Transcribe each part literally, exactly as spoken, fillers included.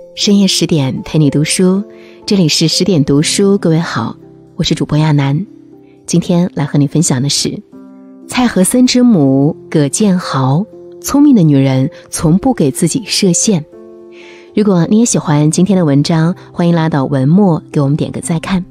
深夜十点陪你读书，这里是十点读书，各位好，我是主播亚楠。今天来和你分享的是蔡和森之母葛建豪，聪明的女人从不给自己设限。如果你也喜欢今天的文章，欢迎拉到文末给我们点个再看。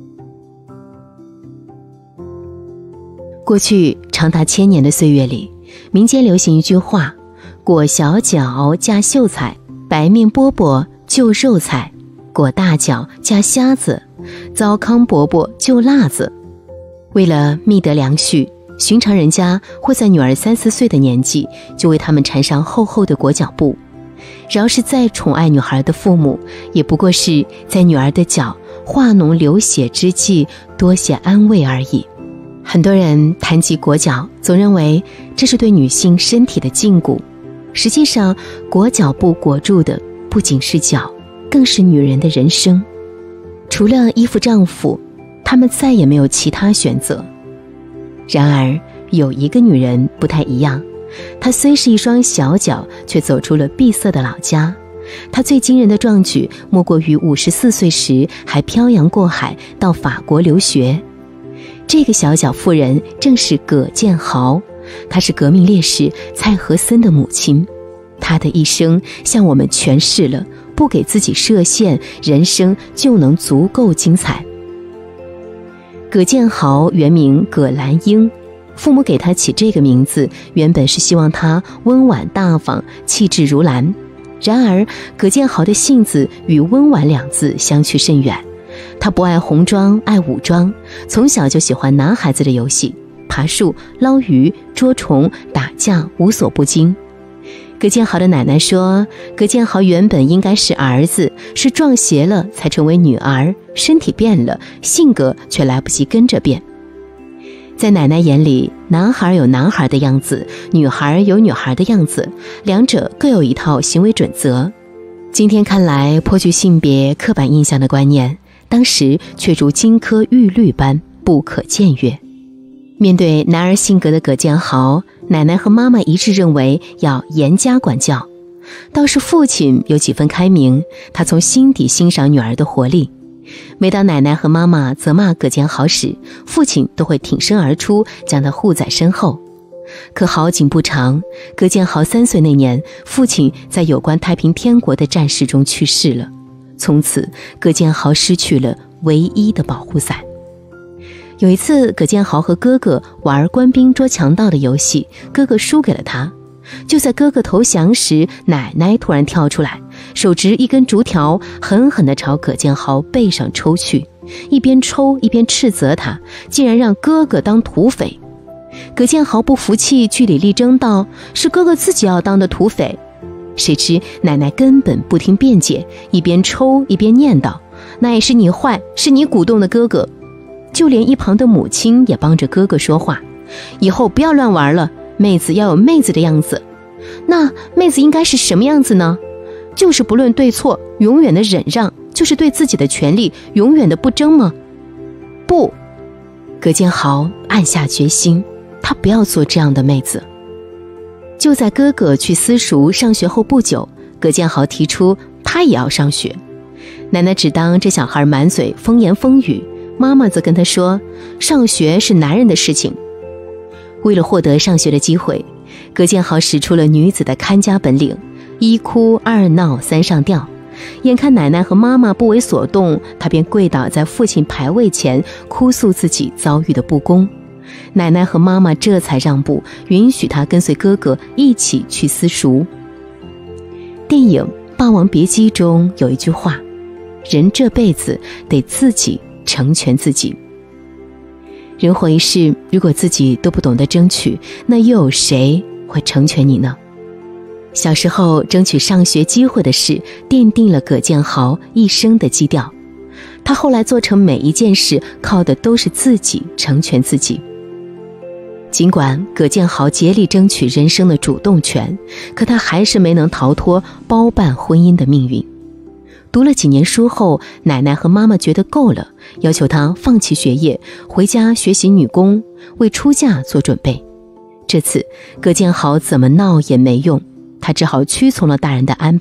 过去长达千年的岁月里，民间流行一句话：裹小脚加秀才，白面饽饽就肉菜，裹大脚加虾子，糟糠饽饽就辣子。为了觅得良婿，寻常人家会在女儿三四岁的年纪就为他们缠上厚厚的裹脚布。饶是再宠爱女孩的父母，也不过是在女儿的脚化脓流血之际多些安慰而已。很多人谈及裹脚，总认为这是对女性身体的禁锢。实际上，裹脚布裹住的不仅是脚，更是女人的人生。除了依附丈夫，她们再也没有其他选择。然而，有一个女人不太一样，她虽是一双小脚，却走出了闭塞的老家。她最惊人的壮举，莫过于五十四岁时还漂洋过海到法国留学。这个小脚妇人正是葛建豪，她是革命烈士蔡和森的母亲。她的一生向我们诠释了不给自己设限，人生就能足够精彩。葛建豪原名葛兰英，父母给他起这个名字，原本是希望他温婉大方，气质如兰。然而，葛建豪的性子与温婉两字相去甚远。他不爱红妆，爱武装，从小就喜欢男孩子的游戏，爬树、捞鱼、捉虫、打架，无所不精。葛建豪的奶奶说，葛建豪原本应该是儿子，是撞邪了才成为女儿，身体变了，性格却来不及跟着变。在奶奶眼里，男孩有男孩的样子，女孩有女孩的样子，两者各有一套行为准则。今天看来颇具性别刻板印象的观念，当时却如金科玉律般不可僭越。面对男儿性格的葛建豪，奶奶和妈妈一致认为要严加管教。倒是父亲有几分开明，他从心底欣赏女儿的活力。每当奶奶和妈妈责骂葛建豪时，父亲都会挺身而出，将他护在身后。可好景不长，葛建豪三岁那年，父亲在有关太平天国的战事中去世了。从此，葛建豪失去了唯一的保护伞。有一次，葛建豪和哥哥玩官兵捉强盗的游戏，哥哥输给了他。就在哥哥投降时，奶奶突然跳出来，手执一根竹条，狠狠地朝葛建豪背上抽去，一边抽一边斥责他，竟然让哥哥当土匪。葛建豪不服气，据理力争道：“是哥哥自己要当的土匪。”谁知奶奶根本不听辩解，一边抽一边念叨：“那也是你坏，是你鼓动的哥哥。”就连一旁的母亲也帮着哥哥说话：“以后不要乱玩了，妹子要有妹子的样子。”那妹子应该是什么样子呢？就是不论对错，永远的忍让，就是对自己的权利永远的不争吗？不，葛建豪暗下决心，他不要做这样的妹子。就在哥哥去私塾上学后不久，葛建豪提出他也要上学。奶奶只当这小孩满嘴风言风语，妈妈则跟他说，上学是男人的事情。为了获得上学的机会，葛建豪使出了女子的看家本领，一哭二闹三上吊。眼看奶奶和妈妈不为所动，他便跪倒在父亲牌位前，哭诉自己遭遇的不公。奶奶和妈妈这才让步，允许他跟随哥哥一起去私塾。电影《霸王别姬》中有一句话：人这辈子得自己成全自己。人活一世，如果自己都不懂得争取，那又有谁会成全你呢？小时候争取上学机会的事，奠定了葛建豪一生的基调。他后来做成每一件事，靠的都是自己成全自己。尽管葛建豪竭力争取人生的主动权，可他还是没能逃脱包办婚姻的命运。读了几年书后，奶奶和妈妈觉得够了，要求他放弃学业，回家学习女工，为出嫁做准备。这次葛建豪怎么闹也没用，他只好屈从了大人的安排，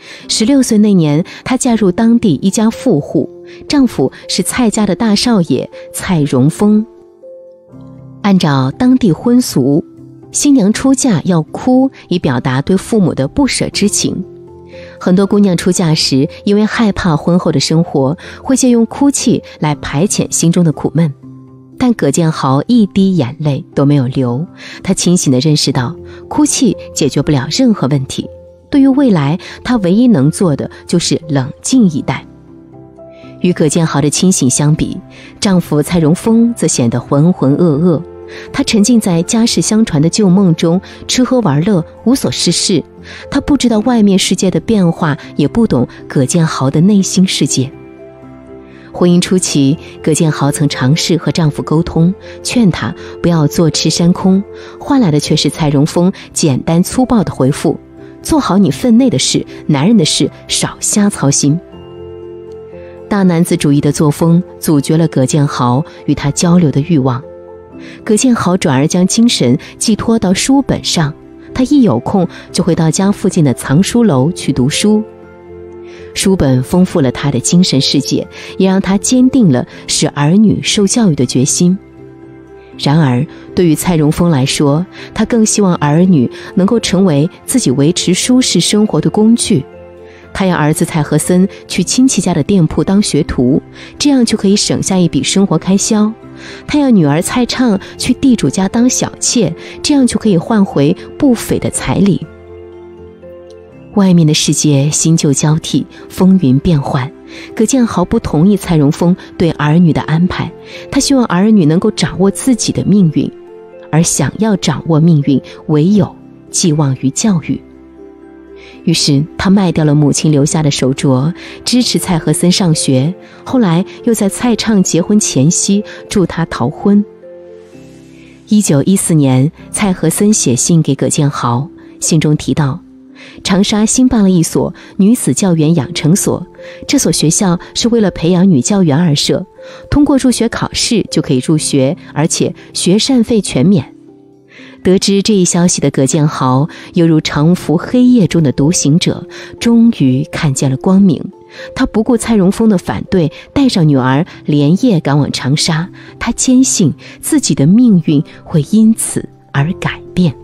十六岁那年，她嫁入当地一家富户，丈夫是蔡家的大少爷蔡荣丰。按照当地婚俗，新娘出嫁要哭，以表达对父母的不舍之情。很多姑娘出嫁时，因为害怕婚后的生活，会借用哭泣来排遣心中的苦闷。但葛建豪一滴眼泪都没有流，他清醒地认识到，哭泣解决不了任何问题。对于未来，他唯一能做的就是冷静以待。与葛建豪的清醒相比，丈夫蔡荣丰则显得浑浑噩噩。他沉浸在家世相传的旧梦中，吃喝玩乐，无所事事。他不知道外面世界的变化，也不懂葛建豪的内心世界。婚姻初期，葛建豪曾尝试和丈夫沟通，劝他不要坐吃山空，换来的却是蔡荣丰简单粗暴的回复：做好你分内的事，男人的事少瞎操心。大男子主义的作风阻绝了葛建豪与他交流的欲望。葛建豪转而将精神寄托到书本上，他一有空就会到家附近的藏书楼去读书。书本丰富了他的精神世界，也让他坚定了使儿女受教育的决心。然而，对于蔡荣丰来说，他更希望儿女能够成为自己维持舒适生活的工具。他要儿子蔡和森去亲戚家的店铺当学徒，这样就可以省下一笔生活开销。他要女儿蔡畅去地主家当小妾，这样就可以换回不菲的彩礼。外面的世界新旧交替，风云变幻，葛建豪不同意蔡荣丰对儿女的安排，他希望儿女能够掌握自己的命运，而想要掌握命运，唯有寄望于教育。于是他卖掉了母亲留下的手镯，支持蔡和森上学，后来又在蔡畅结婚前夕助他逃婚。一九一四年，蔡和森写信给葛建豪，信中提到，长沙新办了一所女子教员养成所，这所学校是为了培养女教员而设，通过入学考试就可以入学，而且学膳费全免。得知这一消息的葛建豪犹如长伏黑夜中的独行者，终于看见了光明。他不顾蔡荣丰的反对，带上女儿连夜赶往长沙。他坚信自己的命运会因此而改变。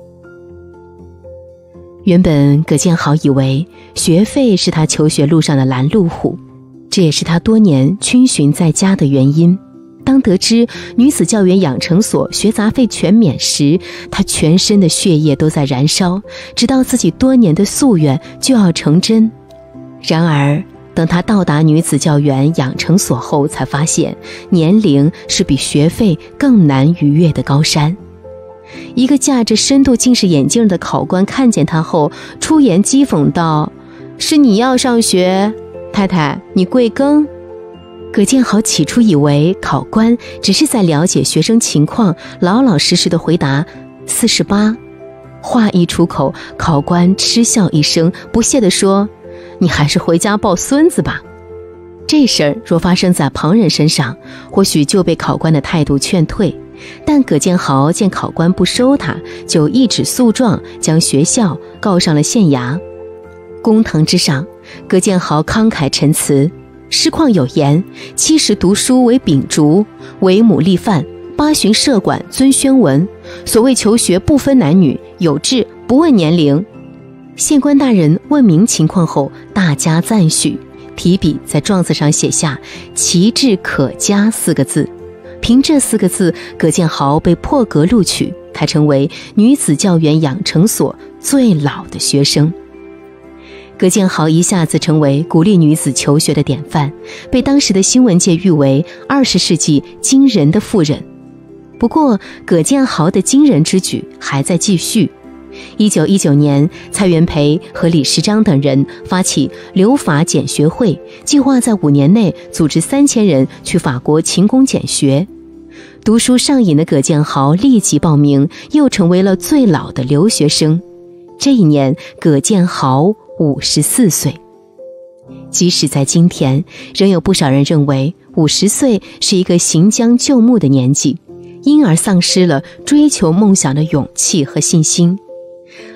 原本葛建豪以为学费是他求学路上的拦路虎，这也是他多年逡巡在家的原因。当得知女子教员养成所学杂费全免时，他全身的血液都在燃烧，直到自己多年的夙愿就要成真。然而等他到达女子教员养成所后，才发现年龄是比学费更难逾越的高山。一个架着深度近视眼镜的考官看见他后，出言讥讽道：是你要上学，太太你贵庚？葛建豪起初以为考官只是在了解学生情况，老老实实的回答四十八。话一出口，考官嗤笑一声，不屑地说：你还是回家抱孙子吧。这事儿若发生在旁人身上，或许就被考官的态度劝退，但葛建豪见考官不收他，就一纸诉状将学校告上了县衙。公堂之上，葛建豪慷慨陈词：师旷有言，七十读书为秉烛，为母立范，八旬设馆遵宣文。所谓求学不分男女，有志不问年龄。县官大人问明情况后，大加赞许，提笔在状子上写下其志可嘉四个字。凭这四个字，葛建豪被破格录取，他成为女子教员养成所最老的学生。葛建豪一下子成为鼓励女子求学的典范，被当时的新闻界誉为二十世纪惊人的妇人。不过葛建豪的惊人之举还在继续。一九一九年，蔡元培和李时章等人发起留法检学会，计划在五年内组织三千人去法国勤工俭学。读书上瘾的葛建豪立即报名，又成为了最老的留学生。这一年，葛建豪五十四岁。即使在今天，仍有不少人认为五十岁是一个行将就木的年纪，因而丧失了追求梦想的勇气和信心。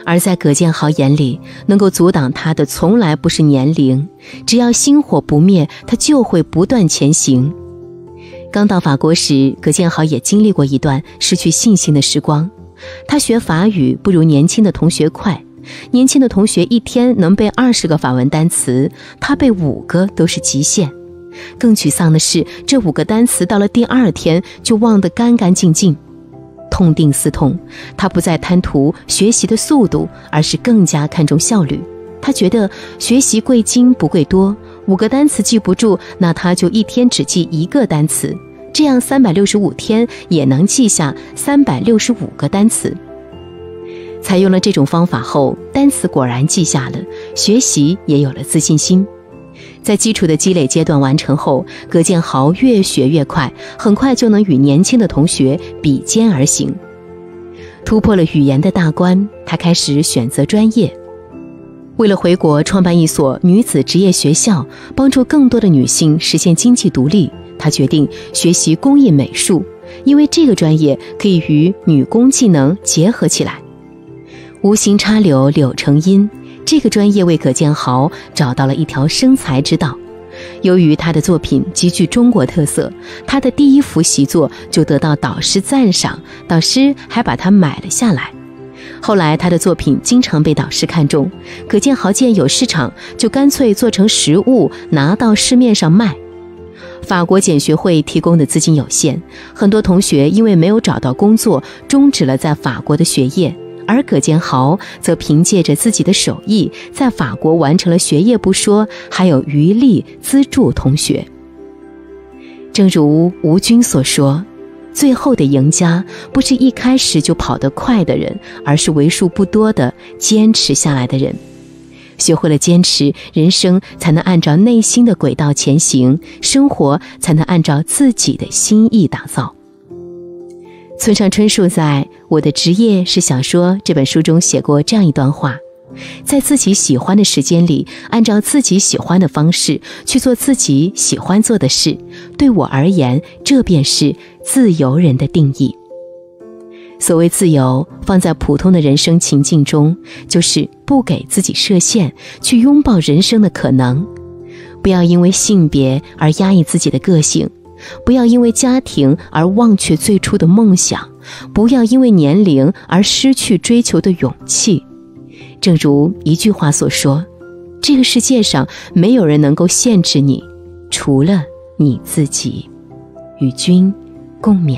而在葛建豪眼里，能够阻挡他的从来不是年龄，只要心火不灭，他就会不断前行。刚到法国时，葛建豪也经历过一段失去信心的时光。他学法语不如年轻的同学快，年轻的同学一天能背二十个法文单词，他背五个都是极限。更沮丧的是，这五个单词到了第二天就忘得干干净净。痛定思痛，他不再贪图学习的速度，而是更加看重效率。他觉得学习贵精不贵多，五个单词记不住，那他就一天只记一个单词，这样三百六十五天也能记下三百六十五个单词。采用了这种方法后，单词果然记下了，学习也有了自信心。在基础的积累阶段完成后，葛建豪越学越快，很快就能与年轻的同学比肩而行。突破了语言的大关，他开始选择专业。为了回国创办一所女子职业学校，帮助更多的女性实现经济独立，他决定学习工艺美术，因为这个专业可以与女工技能结合起来。无心插柳柳成荫，这个专业为葛建豪找到了一条生财之道。由于他的作品极具中国特色，他的第一幅习作就得到导师赞赏，导师还把它买了下来。后来他的作品经常被导师看中，葛建豪见有市场，就干脆做成实物拿到市面上卖。法国简学会提供的资金有限，很多同学因为没有找到工作，终止了在法国的学业，而葛建豪则凭借着自己的手艺，在法国完成了学业不说，还有余力资助同学。正如吴军所说，最后的赢家不是一开始就跑得快的人，而是为数不多的坚持下来的人。学会了坚持，人生才能按照内心的轨道前行，生活才能按照自己的心意打造。村上春树在《我的职业是小说》这本书中写过这样一段话：在自己喜欢的时间里，按照自己喜欢的方式去做自己喜欢做的事，对我而言，这便是自由人的定义。所谓自由，放在普通的人生情境中，就是不给自己设限，去拥抱人生的可能。不要因为性别而压抑自己的个性，不要因为家庭而忘却最初的梦想，不要因为年龄而失去追求的勇气。正如一句话所说，这个世界上没有人能够限制你，除了你自己。与君共勉。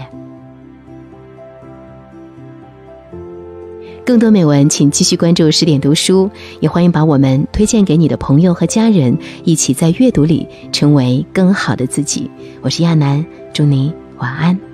更多美文请继续关注十点读书，也欢迎把我们推荐给你的朋友和家人，一起在阅读里成为更好的自己。我是亚楠，祝你晚安。